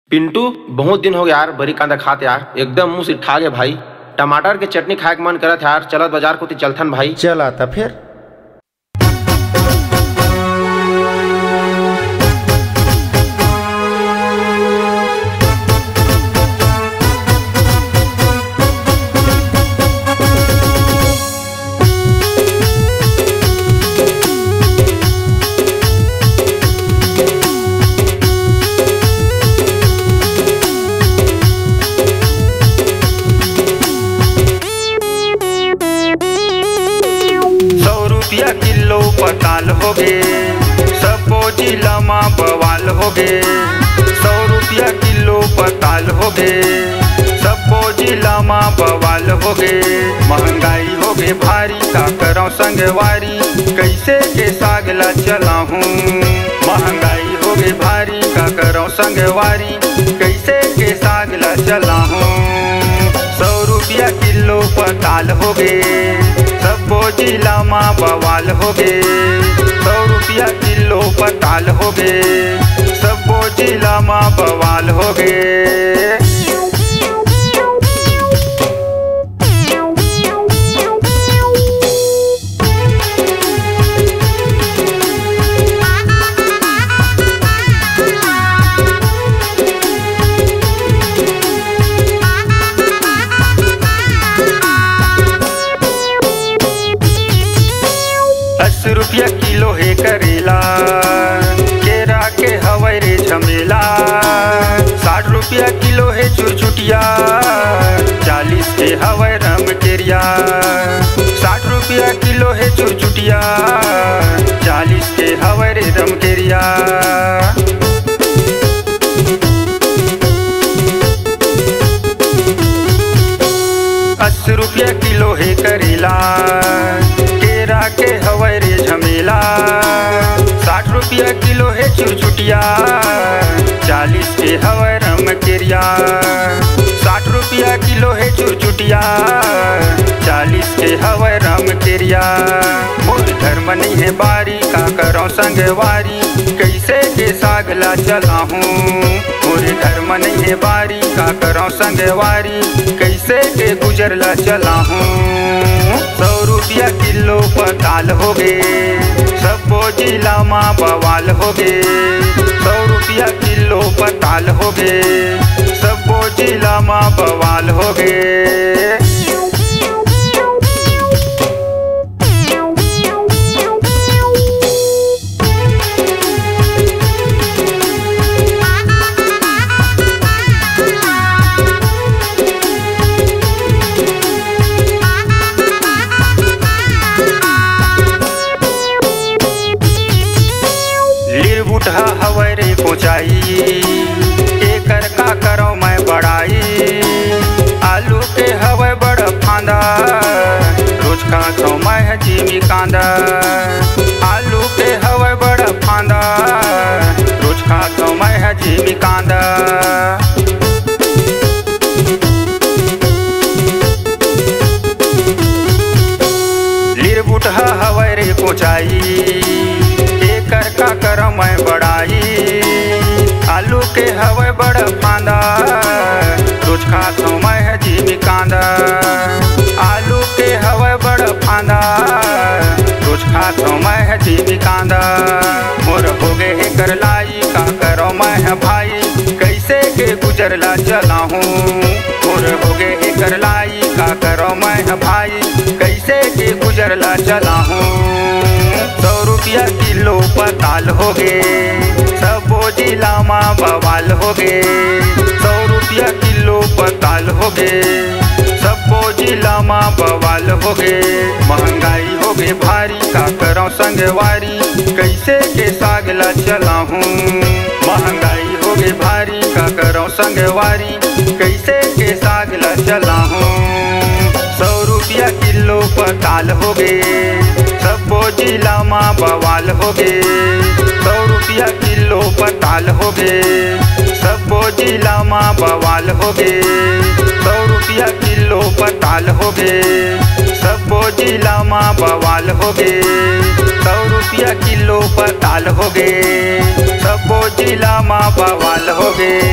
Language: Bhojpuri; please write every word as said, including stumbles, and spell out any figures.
पिंटू, बहुत दिन हो गया यार बरी कांदा खात यार, एकदम मुंह से ठा गए भाई। टमाटर के चटनी खाए के मन करत यार, चलत बाजार को चलथन भाई। चल आता फिर। रुपया किलो पताल होगे, सबो जिला मा बवाल होगे। सौ रुपया किलो पताल होगे, सबो जिला मा बवाल होगे। महंगाई होगे भारी, का करऊं संगवारी, कैसे के सागला चलाहूं। महंगाई होगे भारी, का करऊं संगवारी, कैसे के सागला चलाहूं। सौ रुपया किलो पताल होगे, सबो जिला मा बवाल होगे। सौ रुपया किलो पताल होगे, सबो जिला मा बवाल होगे। अस्सी रुपया किलो है करेला, केरा के हवै रे झमेला। साठ रुपया किलो है चुरचुटिया, चालीस के हवै रम केरिया। साठ रुपया किलो है चुरचुटिया, चालीस के हवै रे रम केरिया। अस्सी रुपया किलो है करेला, केरा के हवै रे झमेला। साठ रुपया किलो है चुरचुटिया, चालीस के हवै रम केरिया। साठ रुपया किलो है चुरचुटिया, चालीस के हवै रम केरिया। मोर धर्म नहीं है बारी, का करऊं संगवारी, कैसे के सागला चलाहूं। मोर धर्म नहीं है बारी, का करऊं संगवारी, कैसे के गुजरला चलाहूं। सौ रुपया किलो पताल होगे, सबो जिला मा बवाल होगे। सौ रुपया किलो पताल होगे, सबो जिला मा बवाल होगे। बुढ़ा हवै रे पहुँचाई, एकर का करो मैं बड़ाई। आलू के हवै बड़ फांदा, रोज खातो मैं जीमी कांदा। आलू के हवै बड़ फांदा, रोज खातो मैं जीमी कांदा। लीर बुढ़ा हवै रे पहुँचाई, एकर का करऊं मैं बड़ाई। आलू के हवै बड़ फांदा, रोज खातो मैं जीमी कांदा। आलू के हवै बड़ फांदा, रोज खातो मैं जीमी कांदा। मोर होगे है करलाई, का करऊं मैं भाई, कैसे के गुजरला चलाहूं। मोर होगे है करलाई, का करऊं मैं भाई, कैसे के गुजरला चलाहूं। सौ रुपया किलो पताल होगे, सबो जिला मा बवाल होगे। सौ रुपया किलो पताल होगे, सबो जिला मा बवाल होगे। महंगाई होगे भारी, का करऊं संगवारी, कैसे के सागला चलाहूं। महंगाई होगे भारी, का करऊं संगवारी, कैसे के सागला चलाहूं। सौ रुपया किलो पताल होगे, सबो जिला मा बवाल होगे। सौ रुपया किलो पताल होगे, सबो जिला मा बवाल होगे। सौ रुपया किलो पताल होगे, सबो जिला मा बवाल होगे। सौ रुपया किलो पताल होगे, सबो जिला मा बवाल होगे।